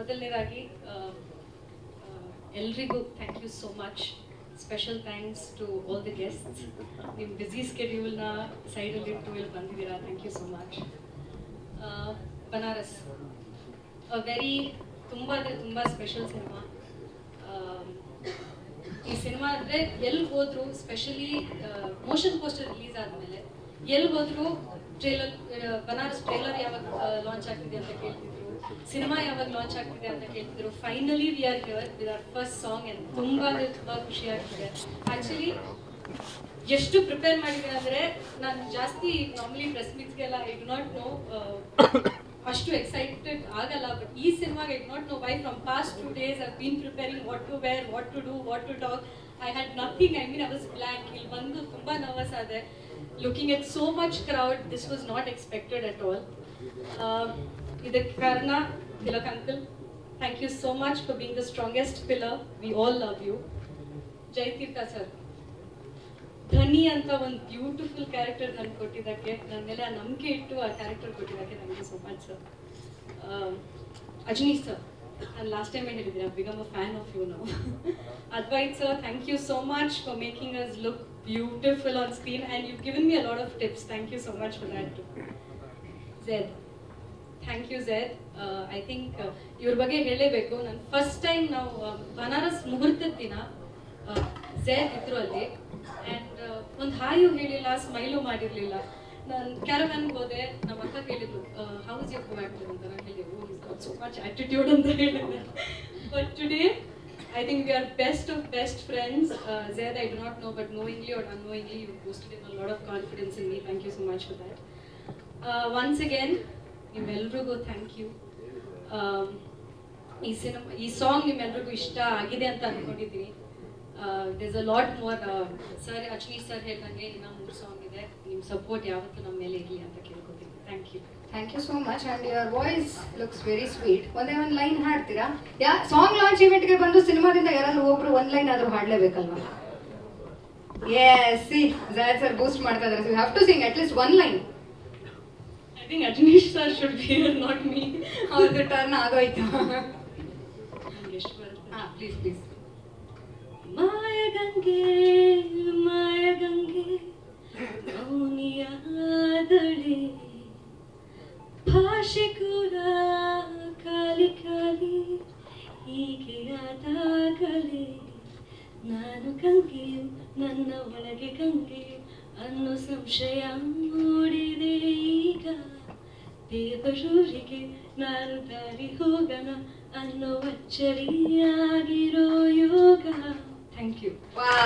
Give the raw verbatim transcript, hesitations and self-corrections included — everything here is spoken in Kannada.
ಮೊದಲನೇದಾಗಿ ಎಲ್ರಿಗೂ thank you so much. Special thanks to all the guests. ನಿಮ್ಮ ಬ್ಯುಸಿ ಸ್ಕೆಡ್ಯೂಲ್ನ ಸೈಡಲ್ಲಿ ಇಟ್ಟು ಇಲ್ಲಿ ಬಂದಿದ್ದೀರಾ, thank you so much. Banaras a very ತುಂಬ ಅಂದರೆ ತುಂಬ ಸ್ಪೆಷಲ್ ಸಿನಿಮಾ. ಈ ಸಿನಿಮಾ ಅಂದರೆ ಎಲ್ಲಿ ಹೋದ್ರು, ಸ್ಪೆಷಲಿ ಮೋಷನ್ ಪೋಸ್ಟರ್ ರಿಲೀಸ್ ಆದಮೇಲೆ ಎಲ್ಲಿ ಹೋದ್ರು ಟ್ರೇಲರ್, ಬನಾರಸ್ ಟ್ರೇಲರ್ ಯಾವಾಗ ಲಾಂಚ್ ಆಗ್ತಿದೆ ಅಂತ ಕೇಳ್ತಿದ್ರು, ಸಿನಿಮಾ ಯಾವಾಗ ಲಾಂಚ್ ಆಗ್ತಿದೆ ಅಂತ ಕೇಳ್ತಿದ್ರು. Finally we are here with our first song and ತುಂಬ ಅಂದರೆ ತುಂಬ ಖುಷಿ ಆಗ್ತಿದೆ. ಆ್ಯಕ್ಚುಲಿ ಎಷ್ಟು ಪ್ರಿಪೇರ್ ಮಾಡಿದ್ದೀನಿ ಅಂದರೆ, ನಾನು ಜಾಸ್ತಿ ನಾರ್ಮಲಿ ಪ್ರೆಸ್ ಮೀಟ್ಸ್ಗೆಲ್ಲ ಐ ಡು ನಾಟ್ ನೋ, ಅಷ್ಟು ಎಕ್ಸೈಟೆಡ್ ಆಗಲ್ಲ. ಬಟ್ ಈ ಸಿನಿಮಾಗೆ I do not know why from past two days I been preparing what to wear, what to do, what to talk. I had nothing. I mean I was blank. ಇಲ್ಲಿ ಬಂದು ತುಂಬ ನರ್ವಸ್ ಆದೆ. Looking at so much crowd, this was not expected at all. ಇದಕ್ಕೆ ಕಾರಣ Tilak uncle. Thank you so much for being the strongest pillar. We all love you. Jayatheertha sir, Dhani ಅಂತ ಒಂದು ಬ್ಯೂಟಿಫುಲ್ ಕ್ಯಾರೆಕ್ಟರ್ ನನಗೆ ಕೊಟ್ಟಿದ್ದಕ್ಕೆ, ನನ್ನ ಮೇಲೆ ಆ ನಂಬಿಕೆ ಇಟ್ಟು ಆ ಕ್ಯಾರೆಕ್ಟರ್ ಕೊಟ್ಟಿದ್ದಕ್ಕೆ thank you so much sir. Ajaneesh sir, ನಾನು ಲಾಸ್ಟ್ ಟೈಮೇ ಹೇಳಿದ್ದೀನಿ, I become a fan of you ನಾವು. Advaith sir, thank you so much for making us look beautiful on screen and you given me a lot of tips. Thank you so much for that too. Zaid, thank you Zaid. I think ಇವ್ರ ಬಗ್ಗೆ ಹೇಳಲೇಬೇಕು. ನಾನು ಫಸ್ಟ್ ಟೈಮ್ ನಾವು ಬನಾರಸ್ ಮುಹೂರ್ತದ ದಿನ ಝೆಡ್ ಇದ್ರು ಅಲ್ಲಿ, ಆ್ಯಂಡ್ ಒಂದು ಹಾಯು ಹೇಳಿಲ್ಲ, ಸ್ಮೈಲು ಮಾಡಿರಲಿಲ್ಲ. ನಾನು ಕ್ಯಾರವ್ಯಾನ್ಗೆ ಹೋದೆ, ನಮ್ಮ ಅಕ್ಕ ಕೇಳಿದ್ರು how is your co actor ಅಂತ. ನಾನು ಹೇಳಿದೆ oh is got so much attitude ಅಂತ ಹೇಳಿದ್ದೆ. But today I think we are best of best friends. Uh, Zaid, I do not know, but knowingly or unknowingly, you boosted in a lot of confidence in me. Thank you so much for that. Uh, once again, nimelrigu thank you. Um, ee cinema, ee song nimelrigu ishta agide anta ankondiddini. Uh, there's a lot more. Uh, sir, actually, sir heldange inna ಮೂರು song ಇದೆ. ನಿಮ್ಮ ಸಪೋರ್ಟ್ ಯಾವತ್ತೂ ನಮ್ಮ ಮೇಲೆ ಇರಲಿ ಅಂತ ಕೇಳ್ಕೊತೀನಿ. Thank you. Thank you so much, and your voice looks very sweet. ಒಂದೇ ಒಂದು ಲೈನ್ ಹಾಡ್ತೀರಾ? ಯಾ ಸಾಂಗ್ ಲಾಂಚ್ ಇವೆಂಟ್ಗೆ ಬಂದು ಸಿನಿಮಾದಿಂದ ಯಾರಾದ್ರೂ ಒಬ್ರು ಒಂದು ಲೈನ್ ಆದ್ರೂ ಹಾಡಲೇಬೇಕಲ್ವಾ? Yes, see, Zaid sir boost ಮಾಡ್ತಾ ಇದ್ದಾರೆ. So you have to sing at least one line. I think Ajnish sir should be here, not me. ಅವ್ರದ್ದು ಟರ್ನ್ ಆಗೋಯ್ತು. ಎಷ್ಟು ಬರುತ್ತೆ? ಹಾ, ಪ್ಲೀಸ್ ಪ್ಲೀಸ್. ಮಾಯಗಂಗೆ ಮಾಯಗಂಗೆ ಮೌನಿಯಾದಳೆ, ಭಾಷೆ ಕೂಡ ಖಾಲಿ ಖಾಲಿ ಹೀಗೆ ಆದಾಗಲೇ, ನಾನು ಗಂಗೆಯು ನನ್ನ ಒಳಗೆ ಗಂಗೆಯು ಅನ್ನೋ ಸಂಶಯ ಮೂಡಿದೆ ಈಗ. ದೇವರೂರಿಗೆ ನಾನು ದಾರಿ ಹೋಗಣ ಅನ್ನೋ ಅಚ್ಚರಿಯಾಗಿರೋ ಯೋಗ. Thank you.